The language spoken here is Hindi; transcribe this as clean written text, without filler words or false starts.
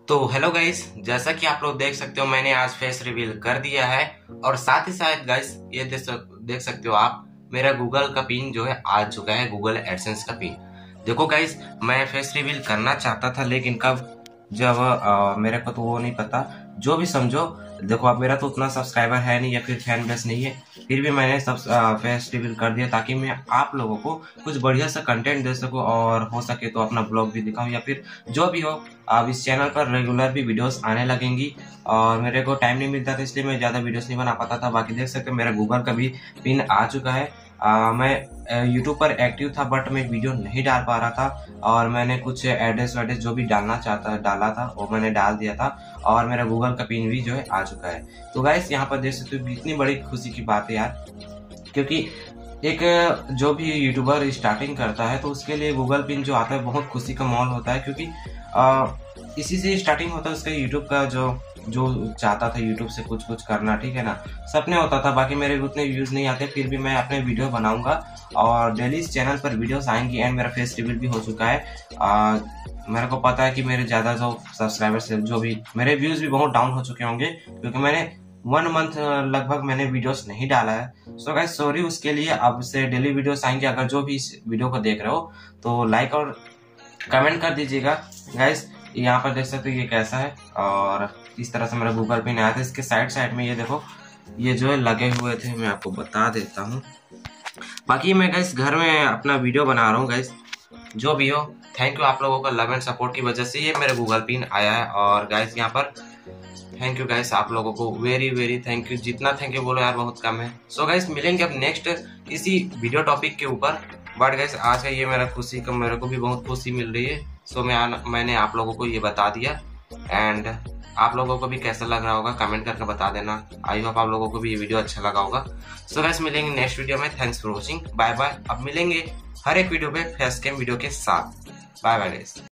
तो हेलो गाइस, जैसा कि आप लोग देख सकते हो मैंने आज फेस रिवील कर दिया है। और साथ ही साथ गाइस ये देख सकते हो आप, मेरा गूगल का पिन जो है आ चुका है, गूगल एडसेंस का पिन। देखो गाइस, मैं फेस रिवील करना चाहता था लेकिन कब, जब मेरे को तो वो नहीं पता। जो भी समझो, देखो अब मेरा तो उतना सब्सक्राइबर है नहीं या फिर फैन बेस नहीं है, फिर भी मैंने सब फेस रिवील कर दिया ताकि मैं आप लोगों को कुछ बढ़िया सा कंटेंट दे सकूं और हो सके तो अपना ब्लॉग भी दिखाऊं या फिर जो भी हो। अब इस चैनल पर रेगुलर भी वीडियोस आने लगेंगी और मेरे को टाइम नहीं मिलता था इसलिए मैं ज़्यादा वीडियोस नहीं बना पाता था। बाकी देख सकते हो मेरा गूगल का भी पिन आ चुका है। मैं यूट्यूब पर एक्टिव था बट मैं वीडियो नहीं डाल पा रहा था और मैंने कुछ एड्रेस वैड्रेस जो भी डाला था वो मैंने डाल दिया था और मेरा गूगल का पिन भी जो है आ चुका है। तो गाइस यहाँ पर देख सकते हो इतनी बड़ी खुशी की बात है यार, क्योंकि एक जो भी यूट्यूबर स्टार्टिंग करता है तो उसके लिए गूगल पिन जो आता है बहुत खुशी का माहौल होता है, क्योंकि इसी से स्टार्टिंग होता है उसका यूट्यूब का। जो जो चाहता था यूट्यूब से कुछ करना, ठीक है ना, सपने होता था। बाकी मेरे उतने व्यूज नहीं आते फिर भी मैं अपने वीडियो बनाऊंगा और डेली इस चैनल पर वीडियोस आएंगी। एंड मेरा फेस रिवील भी हो चुका है। मेरे को पता है कि मेरे ज़्यादा जो सब्सक्राइबर्स जो भी मेरे व्यूज भी बहुत डाउन हो चुके होंगे क्योंकि मैंने 1 मंथ लगभग मैंने वीडियोस नहीं डाला है। सो गाइस सॉरी उसके लिए। अब से डेली वीडियोस आएंगे। अगर जो भी इस वीडियो को देख रहे हो तो लाइक और कमेंट कर दीजिएगा। गाइस यहाँ पर देख सकते हो ये कैसा है और इस तरह से मेरा गूगल पिन आया था। इसके साइड में ये देखो, ये जो है लगे हुए थे, मैं आपको बता देता हूँ। बाकी मैं गाइस घर में अपना वीडियो बना रहा हूँ। गाइस जो भी हो, थैंक यू आप लोगों का लव एंड सपोर्ट की वजह से ये मेरा गूगल पिन आया है। और गाइस यहाँ पर थैंक यू गाइस, आप लोगों को वेरी वेरी थैंक यू। जितना थैंक यू बोलो यार बहुत कम है। सो गाइस मिलेंगे अब नेक्स्ट इसी वीडियो टॉपिक के ऊपर। बट गाइस आज का ये मेरा खुशी का, मेरे को भी बहुत खुशी मिल रही है। सो मैंने आप लोगों को ये बता दिया। एंड आप लोगों को भी कैसा लग रहा होगा कमेंट करके बता देना। आई होप आप लोगों को भी ये वीडियो अच्छा लगा होगा। सो गाइस मिलेंगे नेक्स्ट वीडियो में। Thanks for watching, bye bye. अब मिलेंगे हर एक वीडियो पे फेस कैम वीडियो के साथ। Bye bye guys.